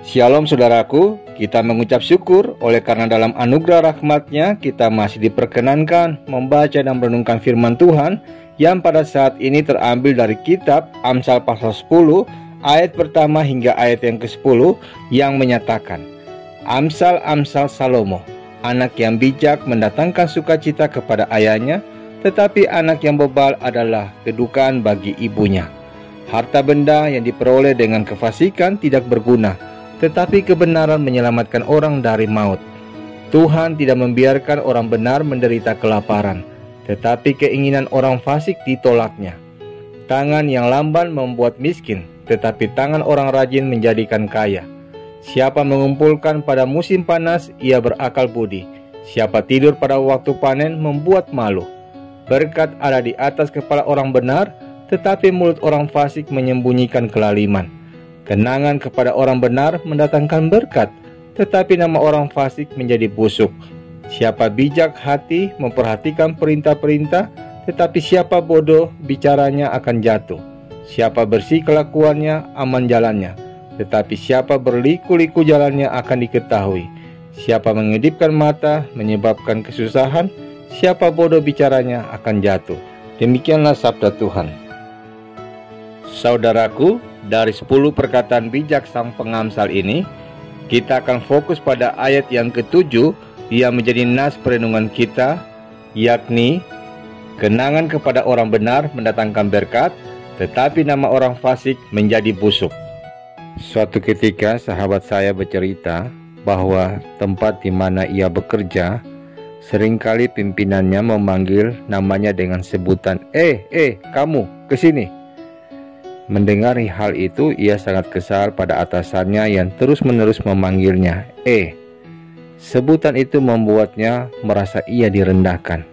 Shalom saudaraku, kita mengucap syukur oleh karena dalam anugerah rahmat-Nya kita masih diperkenankan membaca dan merenungkan firman Tuhan yang pada saat ini terambil dari kitab Amsal pasal 10 ayat pertama hingga ayat yang ke-10 yang menyatakan, Amsal-amsal Salomo, anak yang bijak mendatangkan sukacita kepada ayahnya, tetapi anak yang bebal adalah kedukaan bagi ibunya. Harta benda yang diperoleh dengan kefasikan tidak berguna, tetapi kebenaran menyelamatkan orang dari maut. Tuhan tidak membiarkan orang benar menderita kelaparan, tetapi keinginan orang fasik ditolaknya. Tangan yang lamban membuat miskin, tetapi tangan orang rajin menjadikan kaya. Siapa mengumpulkan pada musim panas, ia berakal budi. Siapa tidur pada waktu panen, membuat malu. Berkat ada di atas kepala orang benar, tetapi mulut orang fasik menyembunyikan kelaliman. Kenangan kepada orang benar mendatangkan berkat, tetapi nama orang fasik menjadi busuk. Siapa bijak hati memperhatikan perintah-perintah, tetapi siapa bodoh bicaranya akan jatuh. Siapa bersih kelakuannya aman jalannya, tetapi siapa berliku-liku jalannya akan diketahui. Siapa mengedipkan mata menyebabkan kesusahan, siapa bodoh bicaranya akan jatuh. Demikianlah sabda Tuhan. Saudaraku, dari 10 perkataan bijak sang pengamsal ini, kita akan fokus pada ayat yang ke-7 yang menjadi nas perenungan kita, yakni kenangan kepada orang benar mendatangkan berkat, tetapi nama orang fasik menjadi busuk. Suatu ketika sahabat saya bercerita bahwa tempat di mana ia bekerja, seringkali pimpinannya memanggil namanya dengan sebutan, kamu, kesini. Mendengar hal itu, ia sangat kesal pada atasannya yang terus-menerus memanggilnya, Sebutan itu membuatnya merasa ia direndahkan.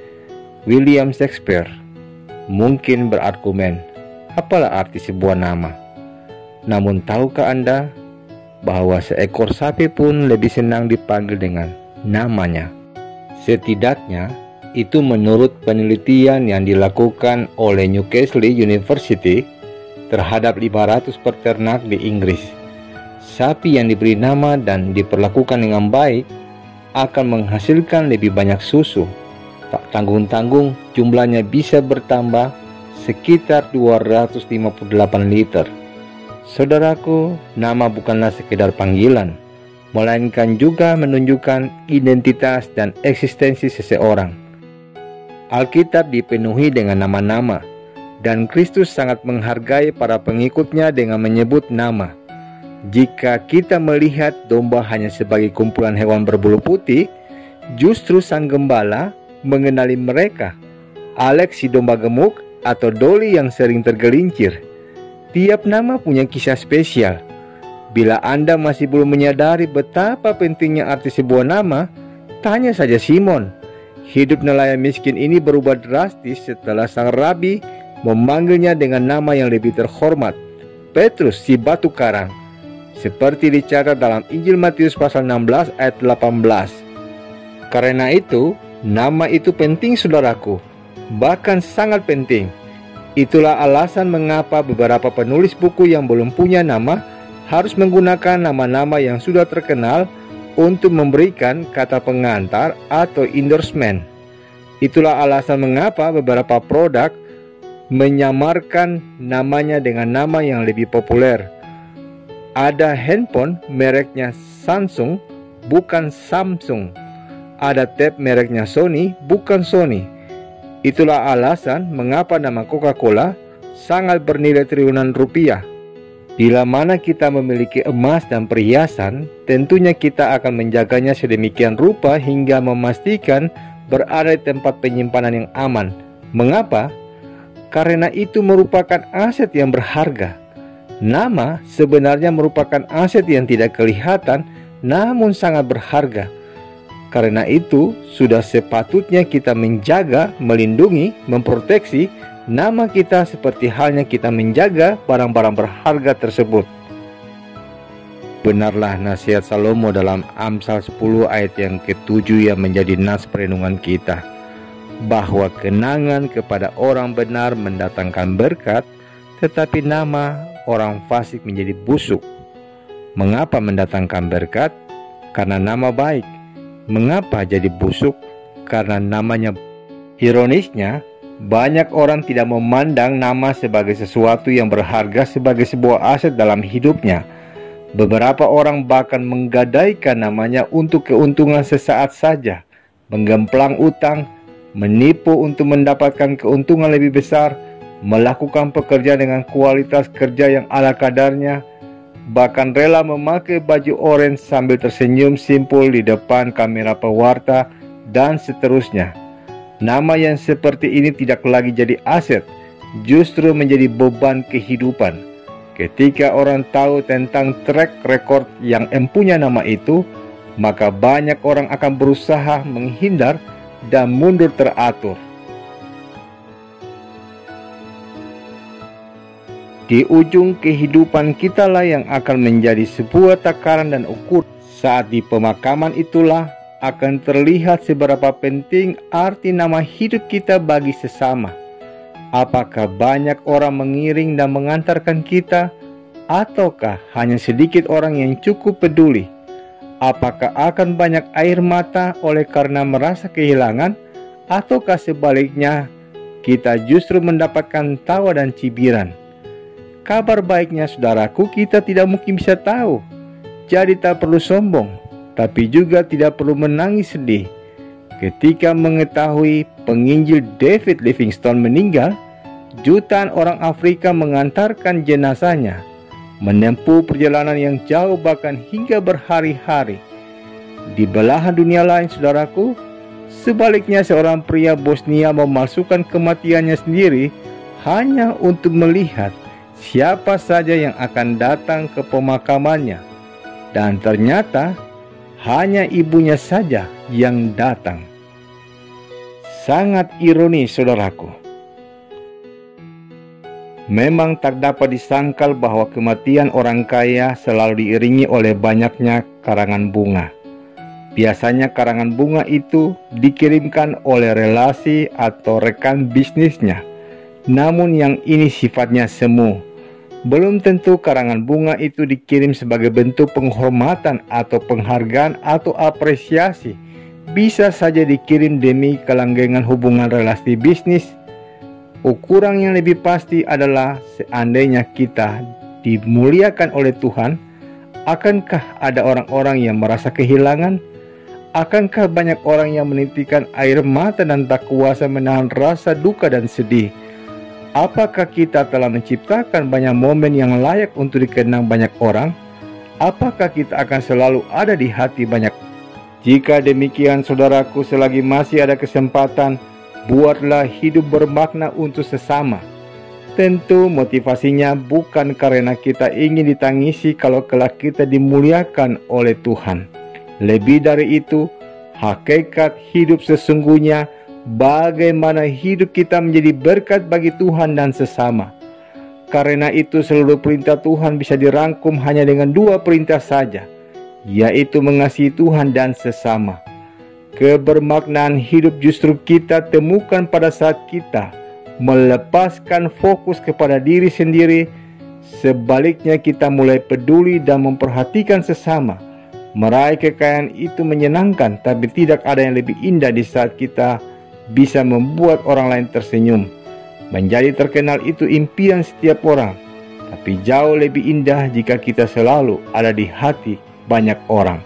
William Shakespeare mungkin berargumen, apalah arti sebuah nama? Namun tahukah Anda bahwa seekor sapi pun lebih senang dipanggil dengan namanya? Setidaknya, itu menurut penelitian yang dilakukan oleh Newcastle University terhadap 500 peternak di Inggris. Sapi yang diberi nama dan diperlakukan dengan baik akan menghasilkan lebih banyak susu. Tak tanggung-tanggung jumlahnya bisa bertambah sekitar 258 liter. Saudaraku, nama bukanlah sekedar panggilan, melainkan juga menunjukkan identitas dan eksistensi seseorang. Alkitab dipenuhi dengan nama-nama, dan Kristus sangat menghargai para pengikutnya dengan menyebut nama. Jika kita melihat domba hanya sebagai kumpulan hewan berbulu putih, justru sang gembala mengenali mereka. Alex si domba gemuk atau Dolly yang sering tergelincir. Tiap nama punya kisah spesial. Bila Anda masih belum menyadari betapa pentingnya arti sebuah nama, tanya saja Simon. Hidup nelayan miskin ini berubah drastis setelah sang rabi memanggilnya dengan nama yang lebih terhormat, Petrus si batu karang, seperti dicatat dalam Injil Matius pasal 16 ayat 18. Karena itu, nama itu penting saudaraku, bahkan sangat penting. Itulah alasan mengapa beberapa penulis buku yang belum punya nama harus menggunakan nama-nama yang sudah terkenal untuk memberikan kata pengantar atau endorsement. Itulah alasan mengapa beberapa produk menyamarkan namanya dengan nama yang lebih populer. Ada handphone mereknya Samsung, bukan Samsung. Ada tab mereknya Sony, bukan Sony. Itulah alasan mengapa nama Coca-Cola sangat bernilai triliunan rupiah. Bila mana kita memiliki emas dan perhiasan, tentunya kita akan menjaganya sedemikian rupa hingga memastikan berada di tempat penyimpanan yang aman. Mengapa? Karena itu merupakan aset yang berharga. Nama sebenarnya merupakan aset yang tidak kelihatan, namun sangat berharga. Karena itu, sudah sepatutnya kita menjaga, melindungi, memproteksi nama kita seperti halnya kita menjaga barang-barang berharga tersebut. Benarlah nasihat Salomo dalam Amsal 10 ayat yang ke-7 yang menjadi nas perenungan kita, bahwa kenangan kepada orang benar mendatangkan berkat, tetapi nama orang fasik menjadi busuk. Mengapa mendatangkan berkat? Karena nama baik. Mengapa jadi busuk? Karena namanya. Ironisnya, banyak orang tidak memandang nama sebagai sesuatu yang berharga sebagai sebuah aset dalam hidupnya. Beberapa orang bahkan menggadaikan namanya untuk keuntungan sesaat saja, menggemplang utang, menipu untuk mendapatkan keuntungan lebih besar, melakukan pekerjaan dengan kualitas kerja yang ala kadarnya, bahkan rela memakai baju oranye sambil tersenyum simpul di depan kamera pewarta, dan seterusnya. Nama yang seperti ini tidak lagi jadi aset, justru menjadi beban kehidupan. Ketika orang tahu tentang track record yang empunya nama itu, maka banyak orang akan berusaha menghindar dan mundur teratur. Di ujung kehidupan kitalah yang akan menjadi sebuah takaran dan ukur. Saat di pemakaman itulah akan terlihat seberapa penting arti nama hidup kita bagi sesama. Apakah banyak orang mengiring dan mengantarkan kita, ataukah hanya sedikit orang yang cukup peduli? Apakah akan banyak air mata oleh karena merasa kehilangan, ataukah sebaliknya kita justru mendapatkan tawa dan cibiran? Kabar baiknya saudaraku, kita tidak mungkin bisa tahu. Jadi tak perlu sombong, tapi juga tidak perlu menangis sedih. Ketika mengetahui penginjil David Livingstone meninggal, jutaan orang Afrika mengantarkan jenazahnya, menempuh perjalanan yang jauh bahkan hingga berhari-hari. Di belahan dunia lain saudaraku, sebaliknya seorang pria Bosnia memalsukan kematiannya sendiri hanya untuk melihat siapa saja yang akan datang ke pemakamannya, dan ternyata hanya ibunya saja yang datang. Sangat ironis saudaraku. Memang tak dapat disangkal bahwa kematian orang kaya selalu diiringi oleh banyaknya karangan bunga. Biasanya karangan bunga itu dikirimkan oleh relasi atau rekan bisnisnya. Namun yang ini sifatnya semu. Belum tentu karangan bunga itu dikirim sebagai bentuk penghormatan atau penghargaan atau apresiasi. Bisa saja dikirim demi kelanggengan hubungan relasi bisnis. Ukuran yang lebih pasti adalah seandainya kita dimuliakan oleh Tuhan, akankah ada orang-orang yang merasa kehilangan? Akankah banyak orang yang menitikan air mata dan tak kuasa menahan rasa duka dan sedih? Apakah kita telah menciptakan banyak momen yang layak untuk dikenang banyak orang? Apakah kita akan selalu ada di hati banyak? Jika demikian saudaraku, selagi masih ada kesempatan, buatlah hidup bermakna untuk sesama. Tentu motivasinya bukan karena kita ingin ditangisi kalau kelak kita dimuliakan oleh Tuhan. Lebih dari itu, hakikat hidup sesungguhnya bagaimana hidup kita menjadi berkat bagi Tuhan dan sesama. Karena itu seluruh perintah Tuhan bisa dirangkum hanya dengan 2 perintah saja, yaitu mengasihi Tuhan dan sesama. Kebermaknaan hidup justru kita temukan pada saat kita melepaskan fokus kepada diri sendiri. Sebaliknya kita mulai peduli dan memperhatikan sesama. Meraih kekayaan itu menyenangkan, tapi tidak ada yang lebih indah di saat kita bisa membuat orang lain tersenyum. Menjadi terkenal itu impian setiap orang, tapi jauh lebih indah jika kita selalu ada di hati banyak orang.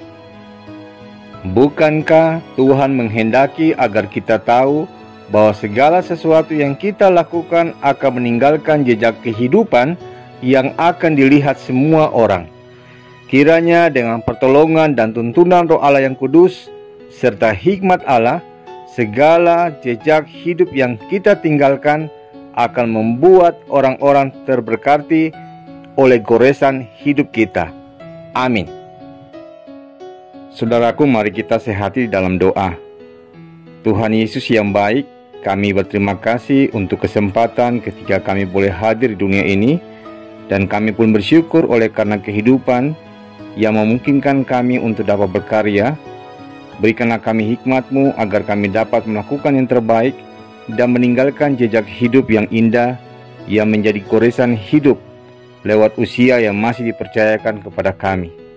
Bukankah Tuhan menghendaki agar kita tahu bahwa segala sesuatu yang kita lakukan akan meninggalkan jejak kehidupan yang akan dilihat semua orang? Kiranya dengan pertolongan dan tuntunan Roh Allah yang kudus serta hikmat Allah, segala jejak hidup yang kita tinggalkan akan membuat orang-orang terberkati oleh goresan hidup kita. Amin. Saudaraku, mari kita sehati dalam doa. Tuhan Yesus yang baik, kami berterima kasih untuk kesempatan ketika kami boleh hadir di dunia ini, dan kami pun bersyukur oleh karena kehidupan yang memungkinkan kami untuk dapat berkarya. Berikanlah kami hikmat-Mu agar kami dapat melakukan yang terbaik dan meninggalkan jejak hidup yang indah yang menjadi goresan hidup lewat usia yang masih dipercayakan kepada kami.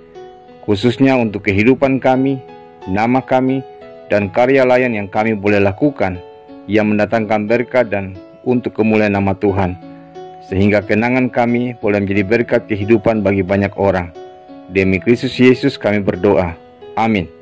khususnya untuk kehidupan kami, nama kami, dan karya layan yang kami boleh lakukan, yang mendatangkan berkat dan untuk kemuliaan nama Tuhan, sehingga kenangan kami boleh menjadi berkat kehidupan bagi banyak orang. Demi Kristus Yesus kami berdoa. Amin.